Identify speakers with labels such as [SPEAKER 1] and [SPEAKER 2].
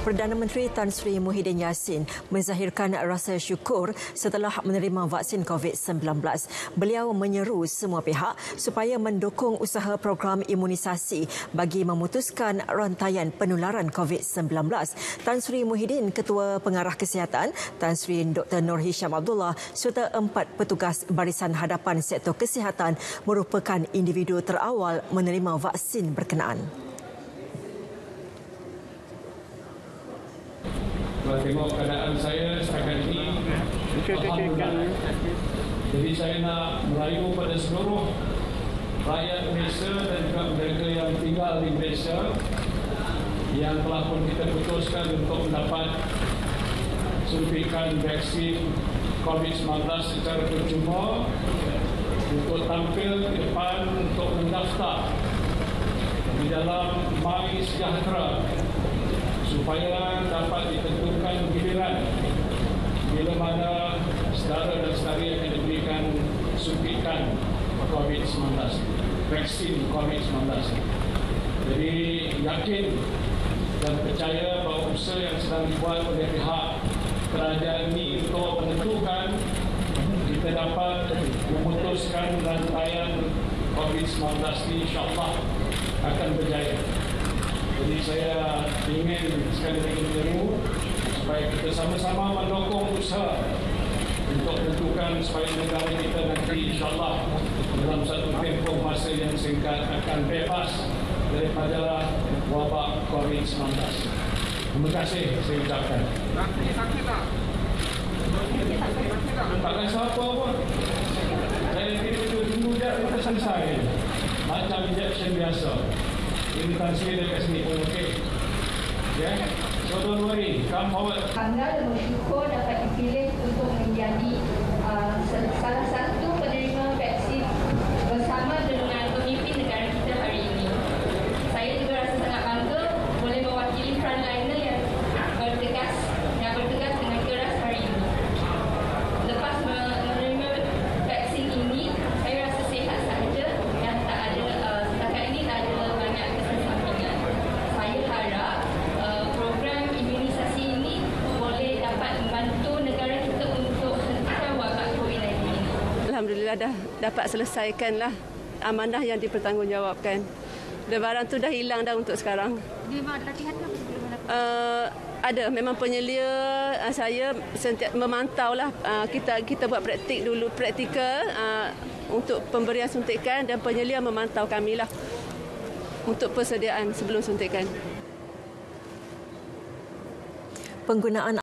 [SPEAKER 1] Perdana Menteri Tan Sri Muhyiddin Yassin menzahirkan rasa syukur setelah menerima vaksin COVID-19. Beliau menyeru semua pihak supaya mendukung usaha program imunisasi bagi memutuskan rantaian penularan COVID-19. Tan Sri Muhyiddin, Ketua Pengarah Kesihatan, Tan Sri Dr. Nur Hisham Abdullah serta 4 petugas barisan hadapan sektor kesihatan merupakan individu terawal menerima vaksin berkenaan.
[SPEAKER 2] Kalau tengok keadaan saya setakat ini, alhamdulillah. Jadi saya nak merayu pada seluruh rakyat Malaysia dan juga mereka yang tinggal di Malaysia yang telah pun kita putuskan untuk mendapat suntikan vaksin COVID-19 secara percuma untuk tampil di depan untuk mendaftar di dalam My Sejahtera supaya dapat ditentukan giliran bila mana saudara dan saudari akan diberikan suntikan COVID-19, vaksin COVID-19. Jadi yakin dan percaya bahawa usaha yang sedang dibuat oleh pihak kerajaan ini untuk menentukan kita dapat memutuskan rantaian COVID-19 ini insyaAllah akan berjaya. Jadi saya ingin sekali lagi menyeru supaya kita sama-sama mendukung usaha untuk menentukan supaya negara kita nanti insyaAllah dalam satu tempoh masa yang singkat akan bebas daripada wabak COVID-19. Terima kasih saya ucapkan.
[SPEAKER 3] Sakit tak?
[SPEAKER 2] Tak rasa apa pun. Saya tidur tunggu je kita selesai. Macam injection biasa. Ini transfer dekat sini pun okey. Ya. So don't worry, come forward.
[SPEAKER 4] Bangga dan bersyukur dapat dipilih untuk menjadi salah satu penerima vaksin bersama dengan pemimpin negara kita hari ini. Saya juga rasa sangat bangga boleh mewakili frontliner yang bertugas dengan keras hari ini. Lepas menerima vaksin ini, saya rasa sihat sahaja dan tak ada setakat ini tak ada banyak kesan sampingan. Saya harap program imunisasi ini boleh dapat membantu negara kita untuk hentikan wabak COVID-19 ini.
[SPEAKER 5] Alhamdulillah dah dapat selesaikanlah amanah yang dipertanggungjawabkan. Dan barang tu dah hilang dah untuk sekarang.
[SPEAKER 6] Dia memang ada latihan ke?
[SPEAKER 5] Ada, memang penyelia saya memantau lah. Kita buat praktikal untuk pemberian suntikan dan penyelia memantau kami lah untuk persediaan sebelum suntikan.
[SPEAKER 1] Penggunaan